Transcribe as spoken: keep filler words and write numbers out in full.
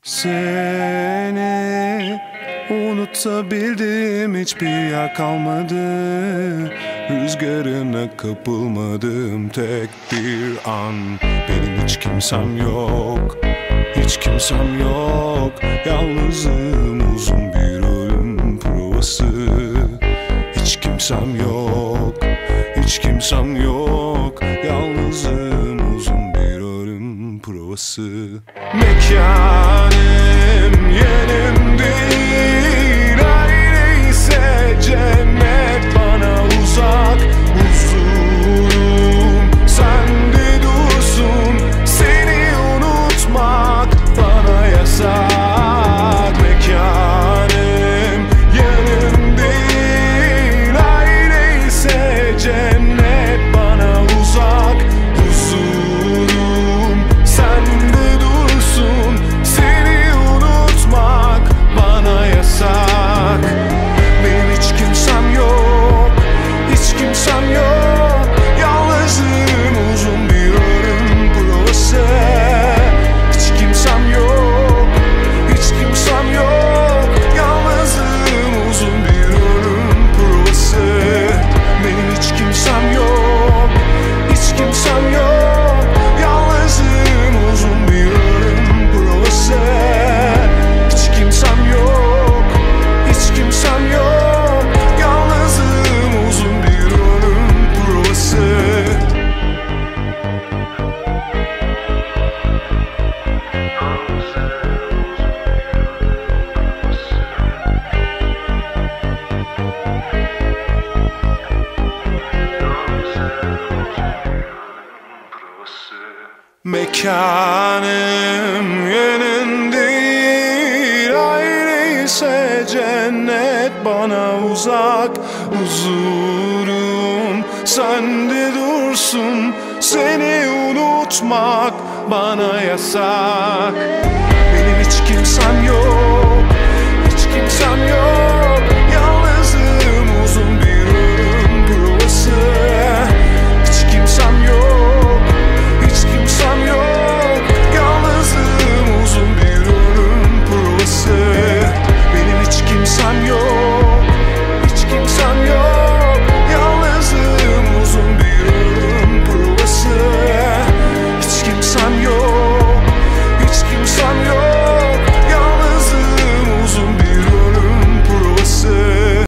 Seni unutabildim, hiçbir yer kalmadı. Rüzgarına kapılmadım tek bir an. Benim hiç kimsem yok, hiç kimsem yok. Yalnızım, uzun bir ölüm provası. Hiç kimsem yok, hiç kimsem yok. Yalnızım, uzun bir ölüm provası. Mekanım yerim değil, öyleyse cennet bana uzak. Huzurum sende dursun, seni unutmak bana yasak. Mekanım yerim değil, öyleyse cennet bana uzak. Huzurum sende dursun, seni unutmak bana yasak. Benim hiç kimsem yok, hiç kimsem yok. Yalnızım, uzun bir ölüm provası. Hiç kimsem yok, hiç kimsem yok. Yalnızım, uzun bir ölüm provası. Benim hiç kimsem yok, hiç kimsem yok. Yalnızım, uzun bir ölüm provası. Hiç kimsem yok, hiç kimsem yok. Yalnızım, uzun bir ölüm provası. Mekanım yerin değil, öyleyse cennet bana uzak. Huzurum sende dursun, seni unutmak bana yasak. Benim hiç kimsem yok, hiç kimsem yok.